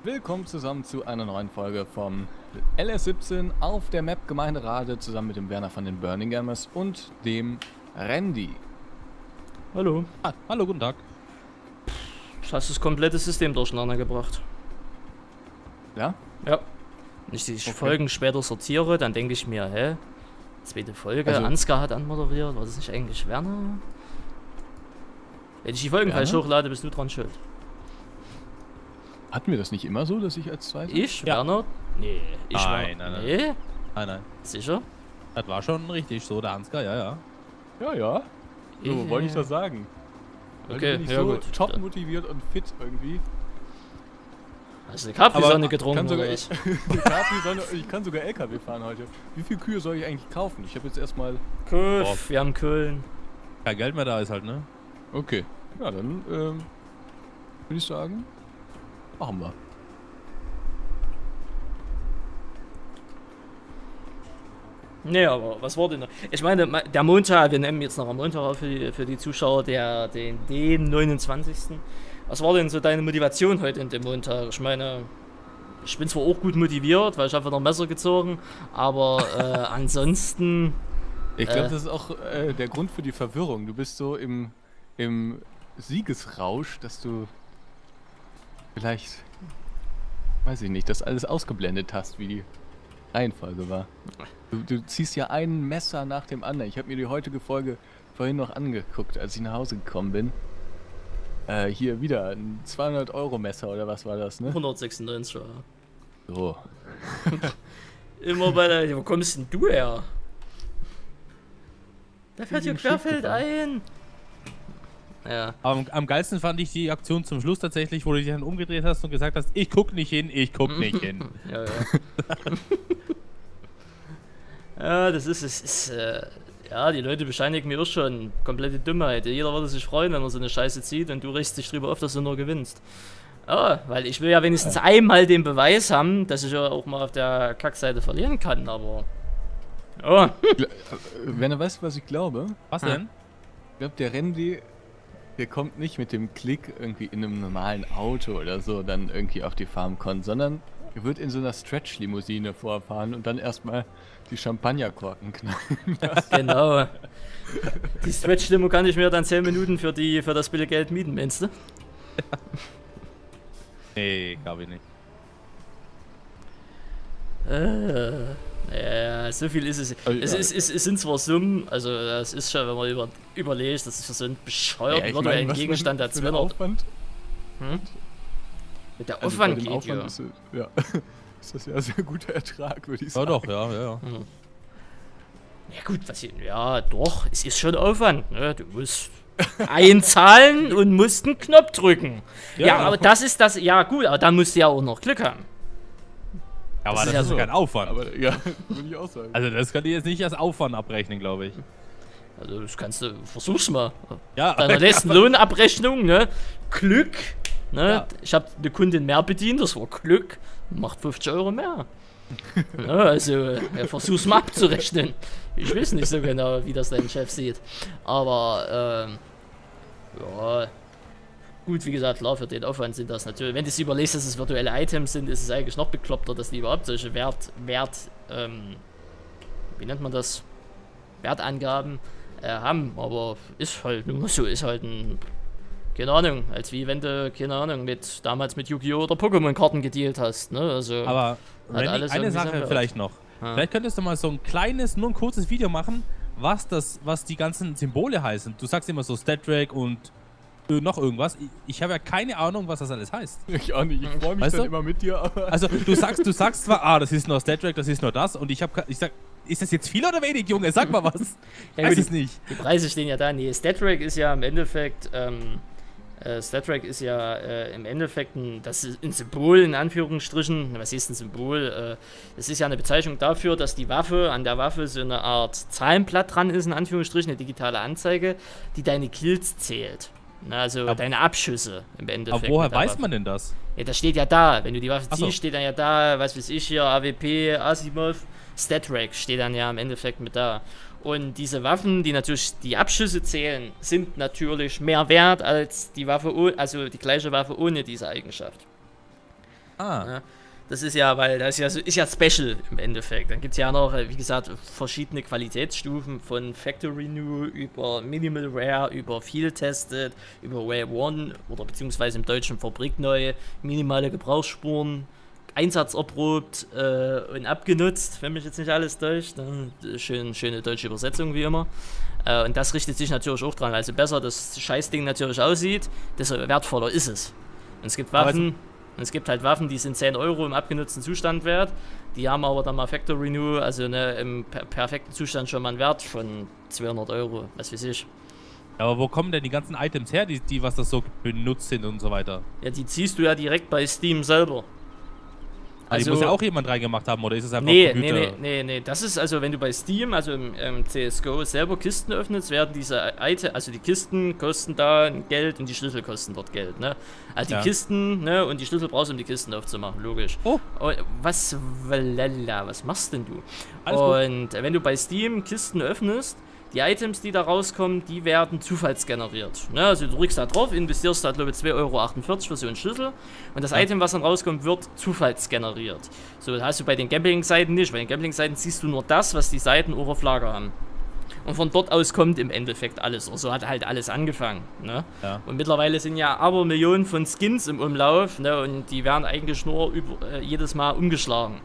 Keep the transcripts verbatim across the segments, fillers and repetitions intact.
Willkommen zusammen zu einer neuen Folge vom L S siebzehn auf der Map Gemeinderade zusammen mit dem Werner von den Burning Gamers und dem Randy. Hallo. Ah, hallo, guten Tag. Du hast das komplette System durcheinander gebracht. Ja? Ja. Wenn ich die Okay. Folgen später sortiere, dann denke ich mir, hä? Zweite Folge, Also- Ansgar hat anmoderiert, war das nicht eigentlich Werner? Wenn ich die Folgen Werner? falsch hochlade, bist du dran schuld. Hatten wir das nicht immer so, dass ich als Zweiter? Ich, Ja. Werner? Nee, ich Nein, war. nein, nein. Nee? Nein, nein. Sicher? Das war schon richtig so, der Ansgar, ja, ja. Ja, ja. So Ich- wollte ich das sagen. Weil Okay, du bin ich ja so gut. top motiviert und fit irgendwie. Hast du eine Capri-Sonne Aber getrunken kann sogar oder ich, was? die Capri-Sonne, ich kann sogar L K W fahren heute. Wie viel Kühe soll ich eigentlich kaufen? Ich habe jetzt erstmal... Kuff, wir haben Köln. Kein Geld mehr da ist halt, ne? Okay. Ja, dann ähm, würde ich sagen, machen wir. Nee, aber was war denn noch? Ich meine, ma- der Montag, wir nehmen jetzt noch am Montag auf für die, für die Zuschauer, der, den, den neunundzwanzigsten Was war denn so deine Motivation heute in dem Montag? Ich meine, ich bin zwar auch gut motiviert, weil ich habe noch ein Messer gezogen, aber äh, ansonsten, Ich glaube, Äh. das ist auch äh, der Grund für die Verwirrung. Du bist so im, im Siegesrausch, dass du vielleicht, weiß ich nicht, das alles ausgeblendet hast, wie die Reihenfolge war. Du, du ziehst ja ein Messer nach dem anderen. Ich habe mir die heutige Folge vorhin noch angeguckt, als ich nach Hause gekommen bin. Äh, hier wieder ein zweihundert Euro Messer oder was war das, ne? hundertsechsundneunzig war. So. Immer bei der, wo kommst denn du her? Da fährt hier Bin ich im Schiff querfeld gefahren. ein. Ja. Aber am, am geilsten fand ich die Aktion zum Schluss tatsächlich, wo du dich dann umgedreht hast und gesagt hast, ich guck nicht hin, ich guck nicht hin. Ja, ja. Ja, das ist, es ist, äh, ja, die Leute bescheinigen mir auch schon komplette Dummheit. Jeder würde sich freuen, wenn er so eine Scheiße zieht und du regst dich drüber auf, dass du nur gewinnst. Ja, weil ich will ja wenigstens einmal den Beweis haben, dass ich ja auch mal auf der Kackseite verlieren kann, aber... Oh, Gl- äh, Wenn du weißt, was ich glaube, Was Ja. denn? ich glaube, der Randy, der kommt nicht mit dem Klick irgendwie in einem normalen Auto oder so dann irgendwie auf die FarmCon, sondern er wird in so einer Stretch-Limousine vorfahren und dann erstmal die Champagnerkorken knallen. genau. Die Stretch-Limo kann ich mir dann zehn Minuten für, die, für das billige Geld mieten, meinst du? Nee, glaube ich nicht. Äh, ja, so viel ist es. Oh, Es, ja. ist, es, es sind zwar Summen, also das ist schon, wenn man über, überlegt, das ist für so einen bescheuerten ich virtuellen mein, was Gegenstand, der für ein zweihundert. Aufwand? Hm? Mit der Also Aufwand bei dem geht, Aufwand ja. ist, es- ja. Ist das ja ein sehr guter Ertrag, würde ich Ja sagen. doch, ja, ja, ja. Hm. Ja gut, was ich, ja doch, es ist schon Aufwand, ne? Du musst einzahlen und musst einen Knopf drücken. Ja, Ja. aber das ist das, ja gut, aber dann musst du ja auch noch Glück haben. Aber Das das, ist ja ist so. kein Aufwand. Aber ja, würde ich auch sagen. Also das kann ich jetzt nicht als Aufwand abrechnen, glaube ich. Also das kannst du, versuch's mal. Ja, Deiner nächsten Lohnabrechnung, ne? Glück, ne? Ja. Ich habe eine Kundin mehr bedient, das war Glück, macht fünfzig Euro mehr. Ja, also, ja, versuch's mal abzurechnen. Ich weiß nicht so genau, wie das dein Chef sieht. Aber, ähm, ja, gut, wie gesagt, klar, für den Aufwand sind das natürlich. Wenn du es überlegst, dass es virtuelle Items sind, ist es eigentlich noch bekloppter, dass die überhaupt solche Wert, Wert, ähm, wie nennt man das? Wertangaben äh, haben. Aber ist halt nur so, ist halt ein. Keine Ahnung, als wie wenn du, keine Ahnung, mit damals mit Yu-Gi-Oh! Oder Pokémon-Karten gedealt hast, ne? Also. aber Randy, alles eine irgendwie Sache seinen Wert. vielleicht noch. Ja. Vielleicht könntest du mal so ein kleines, nur ein kurzes Video machen, was das, was die ganzen Symbole heißen. Du sagst immer so Stat-Track und äh, noch irgendwas. Ich, ich habe ja keine Ahnung, was das alles heißt. Ich auch nicht. Ich freue mich Weißt dann du? immer mit dir, aber... Also du sagst, du sagst zwar, ah, das ist nur Stat-Track, das ist nur das, und ich habe, ich sag, ist das jetzt viel oder wenig, Junge? Sag mal was. Ja, Weiß gut, es nicht. Die Preise stehen ja da. Nee, StatTrack ist ja im Endeffekt, ähm, äh, StatTrack ist ja äh, im Endeffekt ein, das ist ein Symbol in Anführungsstrichen. Was ist ein Symbol? Äh, es ist ja eine Bezeichnung dafür, dass die Waffe, an der Waffe so eine Art Zahlenblatt dran ist, in Anführungsstrichen, eine digitale Anzeige, die deine Kills zählt. Na, also Aber- deine Abschüsse im Endeffekt. Aber woher mit der weiß Waffe. man denn das? Ja, das steht ja da. Wenn du die Waffe Ach so. ziehst, steht dann ja da, was weiß ich hier, A W P, Asimov, StatTrack steht dann ja im Endeffekt mit da. Und diese Waffen, die natürlich die Abschüsse zählen, sind natürlich mehr wert als die Waffe, oh- also die gleiche Waffe ohne diese Eigenschaft. Ah. Ja, das ist ja, weil das ist ja, so- ist ja Special im Endeffekt. Dann gibt es ja noch, äh, wie gesagt, verschiedene Qualitätsstufen von Factory New über Minimal Rare, über Field Tested, über Rare One oder beziehungsweise im Deutschen Fabrikneu, minimale Gebrauchsspuren, einsatzerprobt äh, und abgenutzt, wenn mich jetzt nicht alles täuscht. Ne? Schön, schöne deutsche Übersetzung wie immer. Äh, und das richtet sich natürlich auch dran. Also besser das Scheißding natürlich aussieht, desto wertvoller ist es. Und es gibt Waffen. Und es gibt halt Waffen, die sind zehn Euro im abgenutzten Zustand wert. Die haben aber dann mal Factory Renew, also ne, im per perfekten Zustand schon mal einen Wert von zweihundert Euro, was weiß ich. Aber wo kommen denn die ganzen Items her, die, die was das so benutzt sind und so weiter? Ja, die ziehst du ja direkt bei Steam selber. Also, die muss ja auch jemand reingemacht haben, oder ist es einfach nee, Computer? nee, nee, nee, nee, das ist also, wenn du bei Steam, also im, im C S G O selber Kisten öffnest, werden diese Items, also die Kisten kosten da Geld und die Schlüssel kosten dort Geld, ne? Also die Ja. Kisten, ne, und die Schlüssel brauchst du, um die Kisten aufzumachen, logisch. Oh. Und was, walala, was machst denn du? Alles gut. Und wenn du bei Steam Kisten öffnest, die Items, die da rauskommen, die werden zufallsgeneriert. Ne? Also du drückst da drauf, investierst da glaube ich zwei Euro achtundvierzig für so einen Schlüssel und das Ja. Item, was dann rauskommt, wird zufallsgeneriert. So, das hast du bei den Gambling-Seiten nicht. Bei den Gambling-Seiten siehst du nur das, was die Seiten auch auf Lager haben. Und von dort aus kommt im Endeffekt alles. Oder so hat halt alles angefangen. Ne? Ja. Und mittlerweile sind ja aber Millionen von Skins im Umlauf, ne? Und die werden eigentlich nur über, äh, jedes Mal umgeschlagen.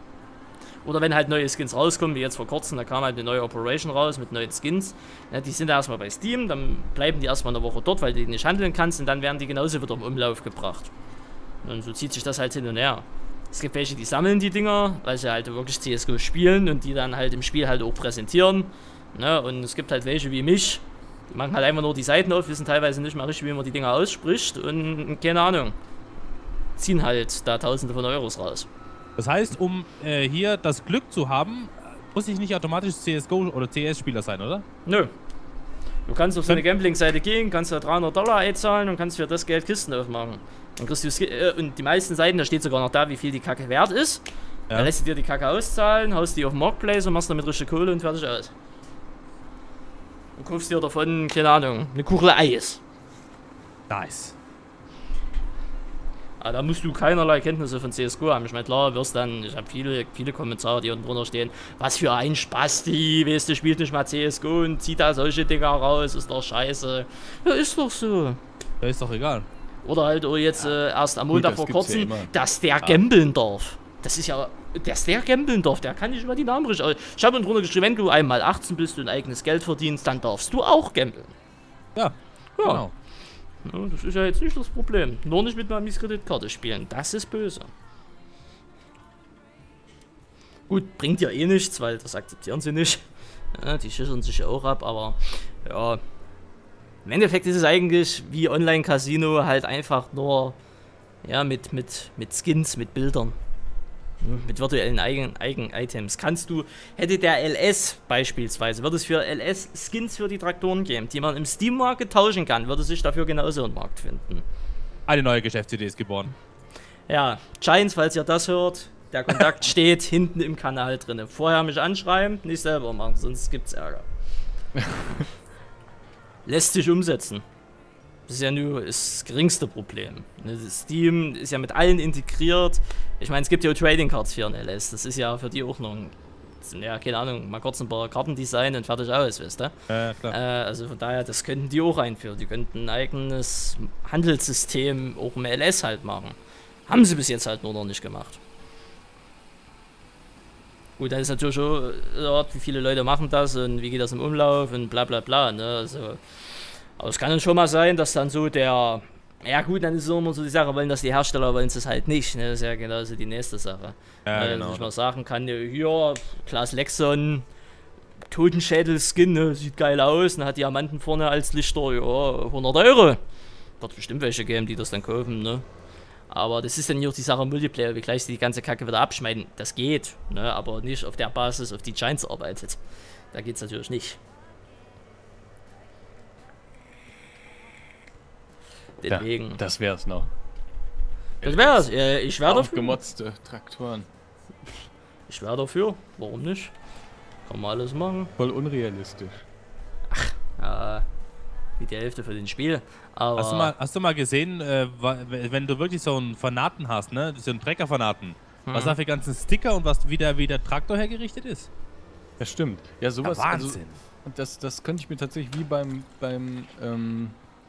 Oder wenn halt neue Skins rauskommen, wie jetzt vor kurzem, da kam halt eine neue Operation raus mit neuen Skins. Ja, die sind erstmal bei Steam, dann bleiben die erstmal eine Woche dort, weil du die nicht handeln kannst und dann werden die genauso wieder im Umlauf gebracht. Und so zieht sich das halt hin und her. Es gibt welche, die sammeln die Dinger, weil sie halt wirklich C S G O spielen und die dann halt im Spiel halt auch präsentieren. Ne? Und es gibt halt welche wie mich, die machen halt einfach nur die Seiten auf, wissen teilweise nicht mal richtig, wie man die Dinger ausspricht und keine Ahnung, ziehen halt da Tausende von Euros raus. Das heißt, um äh, hier das Glück zu haben, muss ich nicht automatisch C S G O oder C S-Spieler sein, oder? Nö. Du kannst auf so eine Gambling-Seite gehen, kannst da dreihundert Dollar einzahlen und kannst für das Geld Kisten aufmachen. Dann kriegst du Ski äh, und die meisten Seiten, da steht sogar noch da, wie viel die Kacke wert ist. Ja. Dann lässt du dir die Kacke auszahlen, haust die auf den Marketplace und machst damit richtig Kohle und fertig aus. Und kaufst dir davon, keine Ahnung, eine Kugel Eis. Nice. Aber da musst du keinerlei Kenntnisse von C S G O haben. Ich meine, klar, wirst dann, ich habe viele, viele Kommentare, die unten drunter stehen, was für ein Spasti, weißt du, spielt nicht mal C S G O und zieht da solche Dinger raus, ist doch scheiße. Ja, ist doch so. Ja, ist doch egal. Oder halt oh, jetzt äh, erst am Gut, Montag das vor gibt's ja kurzem, immer. dass der gambeln darf. Das ist ja, dass der gambeln darf, der kann nicht mal die Namen richtig aus. Ich habe unten drunter geschrieben, wenn du einmal achtzehn bist und eigenes Geld verdienst, dann darfst du auch gambeln. Ja, Ja. genau. Ja, das ist ja jetzt nicht das Problem. Nur nicht mit einer Misskreditkarte spielen. Das ist böse. Gut, bringt ja eh nichts, weil das akzeptieren sie nicht. Ja, die schüchtern sich ja auch ab, aber ja. Im Endeffekt ist es eigentlich wie Online-Casino halt einfach nur ja, mit, mit, mit Skins, mit Bildern. Mit virtuellen Eigen, Eigen-Items. Kannst du, hätte der L S beispielsweise, würde es für L S Skins für die Traktoren geben, die man im Steam-Market tauschen kann, würde sich dafür genauso ein Markt finden. Eine neue Geschäftsidee ist geboren. Ja, Giants, falls ihr das hört, der Kontakt steht hinten im Kanal drin. Vorher mich anschreiben, nicht selber machen, sonst gibt's Ärger. Lässt sich umsetzen. Das ist ja nur das geringste Problem. Steam ist ja mit allen integriert. Ich meine, es gibt ja auch Trading Cards für ein L S. Das ist ja für die auch noch ein, ja, keine Ahnung, mal kurz ein paar Karten designen und fertig aus, weißt du? Ja, klar. Äh, also von daher, das könnten die auch einführen. Die könnten ein eigenes Handelssystem auch im L S halt machen. Haben sie bis jetzt halt nur noch nicht gemacht. Gut, dann ist natürlich schon, ja, wie viele Leute machen das und wie geht das im Umlauf und bla bla bla, ne? Also, aber es kann dann schon mal sein, dass dann so der, ja gut, dann ist es immer so die Sache, wollen das die Hersteller, wollen es halt nicht, ne? Das ist ja genauso die nächste Sache. Ja, äh, genau. Dass ich mal sagen kann, ja, hier, Klaas Lexon, Totenschädel-Skin, ne? Sieht geil aus, und hat Diamanten vorne als Lichter, ja, hundert Euro. Wird bestimmt welche geben, die das dann kaufen, ne? Aber das ist dann hier auch die Sache im Multiplayer, wie gleich die ganze Kacke wieder abschneiden. Das geht, ne? Aber nicht auf der Basis, auf die Giants arbeitet. Da geht's natürlich nicht. Deswegen. Ja, das wär's noch. Das wär's. Äh, ich wäre dafür. Aufgemotzte Traktoren. Ich wäre dafür. Warum nicht? Kann man alles machen. Voll unrealistisch. Äh, wie die Hälfte für den Spiel. Aber Hast du mal, hast du mal gesehen, äh, wa- wenn du wirklich so einen Fanaten hast, ne? So einen Trecker-Fanaten, Hm. was da für ganzen Sticker und was wie der, wie der Traktor hergerichtet ist? Ja, stimmt. Ja, sowas. Ja, Wahnsinn. Also, das, das könnte ich mir tatsächlich wie beim, beim ähm,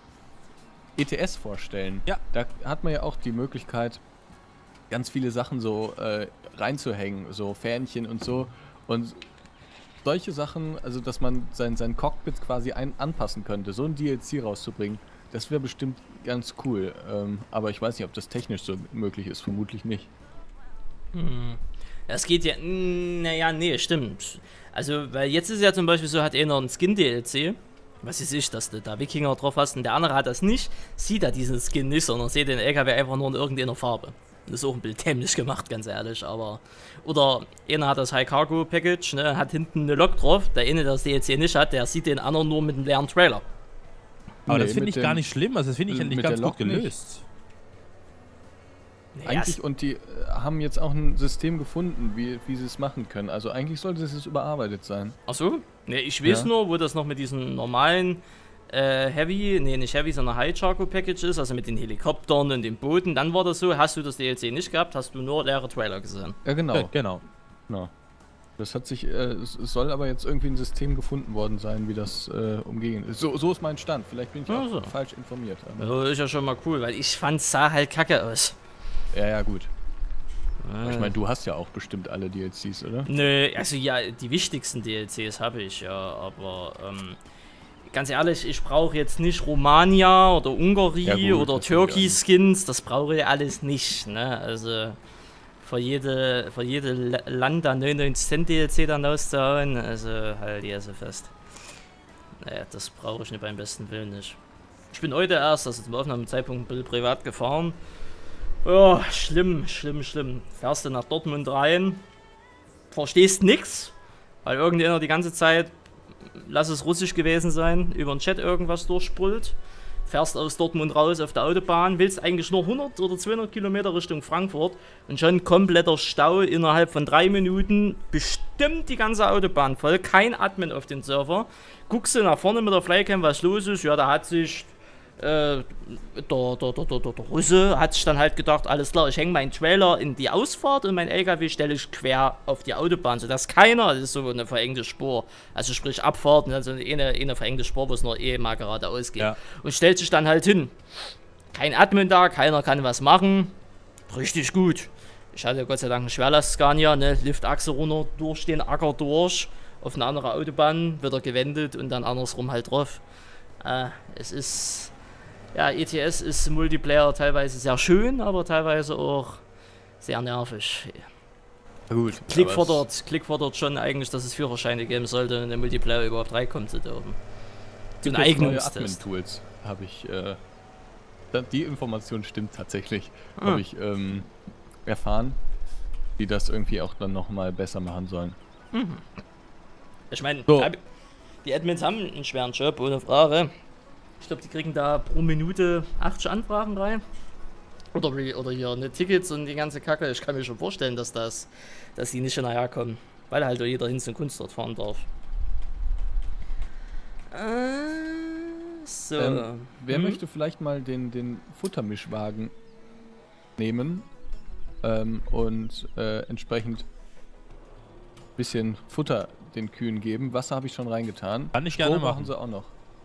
E T S vorstellen. Ja. Da hat man ja auch die Möglichkeit, ganz viele Sachen so äh, reinzuhängen, so Fähnchen und so. Und solche Sachen, also dass man sein, sein Cockpit quasi ein, anpassen könnte, so ein D L C rauszubringen, das wäre bestimmt ganz cool. Ähm, aber ich weiß nicht, ob das technisch so möglich ist, vermutlich nicht. Hm. Das geht ja. Naja, nee, stimmt. Also, weil jetzt ist es ja zum Beispiel so, hat einer ein Skin-D L C. Was ist ich, dass du da Wikinger drauf hast und der andere hat das nicht, sieht er diesen Skin nicht, sondern sieht den L K W einfach nur in irgendeiner Farbe. Das ist auch ein Bild dämlich gemacht, ganz ehrlich, aber. Oder einer hat das High Cargo Package, ne, hat hinten eine Lok drauf, der eine, der das D L C nicht hat, der sieht den anderen nur mit einem leeren Trailer. Aber Nee, das finde mit ich gar dem- nicht schlimm, also das finde ich mit eigentlich der ganz Lok gut nicht. gelöst. Nee, Eigentlich, und die äh, haben jetzt auch ein System gefunden, wie, wie sie es machen können. Also eigentlich sollte es jetzt überarbeitet sein. Achso? Ne, ich weiß Ja. nur, wo das noch mit diesem normalen äh, Heavy, nee, nicht Heavy, sondern High Charco Package ist, also mit den Helikoptern und den Booten. Dann war das so, hast du das D L C nicht gehabt, hast du nur leere Trailer gesehen. Ja, genau. Ja, genau. genau. Das hat sich, äh, es es soll aber jetzt irgendwie ein System gefunden worden sein, wie das äh, umgehen ist. So, so ist mein Stand. Vielleicht bin ich Ach auch so. falsch informiert. Aber Also ist ja schon mal cool, weil ich fand, es sah halt kacke aus. ja, ja, gut. Aber ich Äh. meine, du hast ja auch bestimmt alle D L Cs, oder? Nö, also ja, die wichtigsten D L Cs habe ich ja, aber ähm, ganz ehrlich, ich brauche jetzt nicht Romania oder Ungarie Ja, gut, oder das will ich auch Turkey-Skins, das brauche ich alles nicht, ne? Also für jede, für jede La- Land da neunundneunzig Cent D L C dann rauszuhauen, also halt die so fest. Naja, das brauche ich nicht beim besten Willen nicht. Ich bin heute erst, also zum Aufnahmezeitpunkt, ein bisschen privat gefahren. Oh, schlimm, schlimm, schlimm. Fährst du nach Dortmund rein, verstehst nix, weil irgendjemand die ganze Zeit, lass es russisch gewesen sein, über den Chat irgendwas durchsprüllt. Fährst aus Dortmund raus auf der Autobahn, willst eigentlich nur hundert oder zweihundert Kilometer Richtung Frankfurt und schon kompletter Stau innerhalb von drei Minuten, bestimmt die ganze Autobahn voll, kein Admin auf den Server. Guckst du nach vorne mit der Flycam, was los ist, ja, da hat sich äh, der, der, der, der, der Russe hat sich dann halt gedacht, alles klar, ich hänge meinen Trailer in die Ausfahrt und mein L K W stelle ich quer auf die Autobahn, sodass keiner, das ist so eine verengte Spur, also sprich Abfahrt, also eine, eine verengte Spur, wo es nur eh mal geradeaus geht. Ja. Und stellt sich dann halt hin. Kein Admin da, keiner kann was machen. Richtig gut. Ich hatte Gott sei Dank einen Schwerlast-Scania, ne, Liftachse runter, durch den Acker durch, auf eine andere Autobahn, wieder gewendet und dann andersrum halt drauf. Äh, es ist... Ja, E T S ist Multiplayer teilweise sehr schön, aber teilweise auch sehr nervig. Ja, gut. Klick aber fordert, Klick fordert schon eigentlich, dass es Führerscheine geben sollte, wenn der Multiplayer überhaupt reinkommt zu dürfen. es So gibt ein jetzt neue Eignungstest. Admin-Tools, habe ich, äh, da- die Information stimmt tatsächlich, Ah. habe ich ähm, erfahren, die das irgendwie auch dann nochmal besser machen sollen. Ich meine, So. die Admins haben einen schweren Job, ohne Frage. Ich glaube, die kriegen da pro Minute achtzig Anfragen rein. Oder, wie- oder hier ne Tickets und die ganze Kacke. Ich kann mir schon vorstellen, dass das, dass die nicht hinterherkommen. Weil halt jeder Hinz und Kunst dort fahren darf. Äh, so. Ähm, wer Hm? möchte vielleicht mal den, den Futtermischwagen nehmen ähm, und äh, entsprechend ein bisschen Futter den Kühen geben? Wasser habe ich schon reingetan. Kann ich Stroh gerne machen machen. sie auch noch.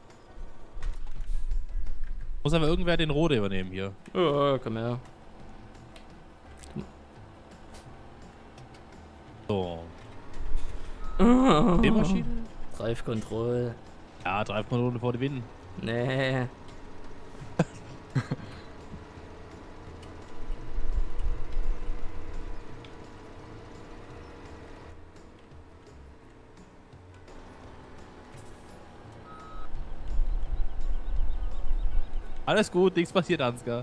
Muss aber irgendwer den Rode übernehmen hier. Ja, komm her. So. Oh. Drehmaschine? Drive Control. Ja, Drive Control vor die Winden. Nee. Alles gut, nichts passiert, Ansgar.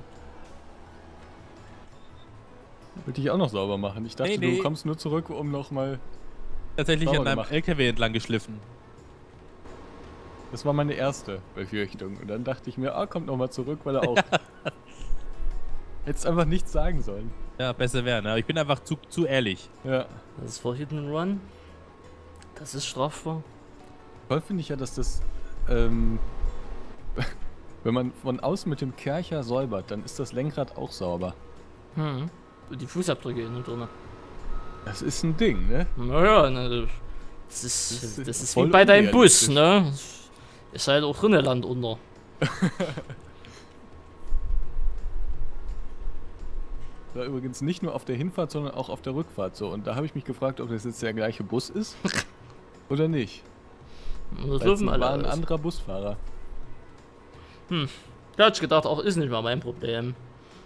Wollte ich auch noch sauber machen. Ich dachte, Nee, nee. du kommst nur zurück, um nochmal. Tatsächlich Sauber an deinem gemacht. L K W entlang geschliffen. Das war meine erste Befürchtung. Und dann dachte ich mir, ah, kommt nochmal zurück, weil er auch. Hättest einfach nichts sagen sollen. Ja, besser wäre, ne? Ich bin einfach zu, zu ehrlich. Ja. Das ist vor Hit and Run. Das ist strafbar. Toll finde ich ja, dass das ähm, wenn man von außen mit dem Kercher säubert, dann ist das Lenkrad auch sauber. Hm. Und die Fußabdrücke innen drin. Das ist ein Ding, ne? Naja, ne, das ist, Das ist das ist voll wie bei deinem Bus, unrealistisch. ne? Ist halt auch drinnen Land unter. War übrigens nicht nur auf der Hinfahrt, sondern auch auf der Rückfahrt so. Und da habe ich mich gefragt, ob das jetzt der gleiche Bus ist oder nicht. Das Weil es dürfen alle war ein alles. anderer Busfahrer. Da hab ich gedacht, auch ist nicht mal mein Problem.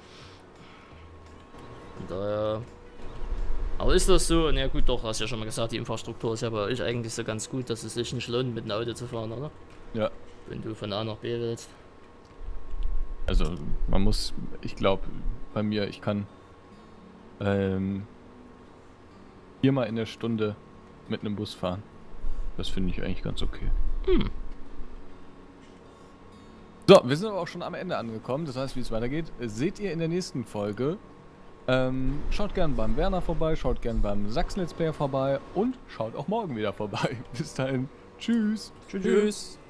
Und daher. Aber ist das so? Na ja, gut, doch, hast ja schon mal gesagt, die Infrastruktur ist ja bei euch eigentlich so ganz gut, dass es sich nicht lohnt, mit dem Auto zu fahren, oder? Ja. Wenn du von A nach B willst. Also man muss, ich glaube, bei mir, ich kann ähm, viermal in der Stunde mit einem Bus fahren. Das finde ich eigentlich ganz okay. Hm. So, wir sind aber auch schon am Ende angekommen. Das heißt, wie es weitergeht, seht ihr in der nächsten Folge. Ähm, schaut gern beim Werner vorbei, schaut gern beim Sachsen Let's Player vorbei und schaut auch morgen wieder vorbei. Bis dahin. Tschüss. Tschüss.